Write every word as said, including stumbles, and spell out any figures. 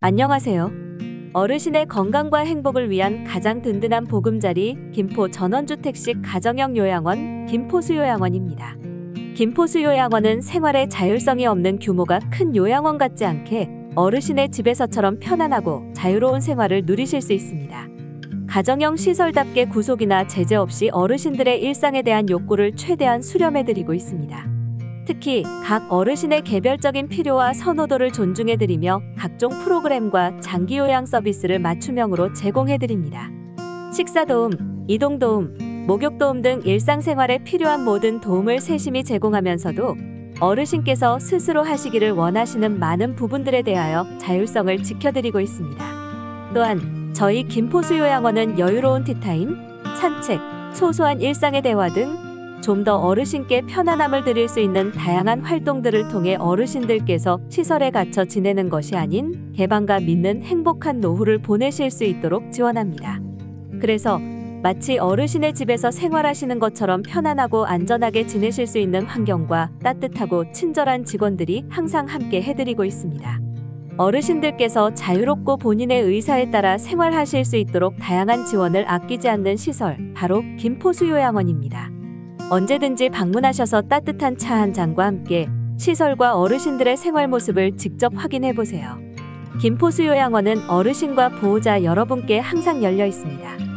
안녕하세요. 어르신의 건강과 행복을 위한 가장 든든한 보금자리 김포 전원주택식 가정형 요양원 김포수요양원입니다. 김포수요양원은 생활에 자율성이 없는 규모가 큰 요양원 같지 않게 어르신의 집에서처럼 편안하고 자유로운 생활을 누리실 수 있습니다. 가정형 시설답게 구속이나 제재 없이 어르신들의 일상에 대한 욕구를 최대한 수렴해드리고 있습니다. 특히 각 어르신의 개별적인 필요와 선호도를 존중해드리며 각종 프로그램과 장기요양 서비스를 맞춤형으로 제공해드립니다. 식사도움, 이동도움, 목욕도움 등 일상생활에 필요한 모든 도움을 세심히 제공하면서도 어르신께서 스스로 하시기를 원하시는 많은 부분들에 대하여 자율성을 지켜드리고 있습니다. 또한 저희 김포수요양원은 여유로운 티타임, 산책, 소소한 일상의 대화 등 좀 더 어르신께 편안함을 드릴 수 있는 다양한 활동들을 통해 어르신들께서 시설에 갇혀 지내는 것이 아닌 개방감 있는 행복한 노후를 보내실 수 있도록 지원합니다. 그래서 마치 어르신의 집에서 생활하시는 것처럼 편안하고 안전하게 지내실 수 있는 환경과 따뜻하고 친절한 직원들이 항상 함께 해드리고 있습니다. 어르신들께서 자유롭고 본인의 의사에 따라 생활하실 수 있도록 다양한 지원을 아끼지 않는 시설, 바로 김포수요양원입니다. 언제든지 방문하셔서 따뜻한 차 한 잔과 함께 시설과 어르신들의 생활 모습을 직접 확인해 보세요. 김포수요양원은 어르신과 보호자 여러분께 항상 열려 있습니다.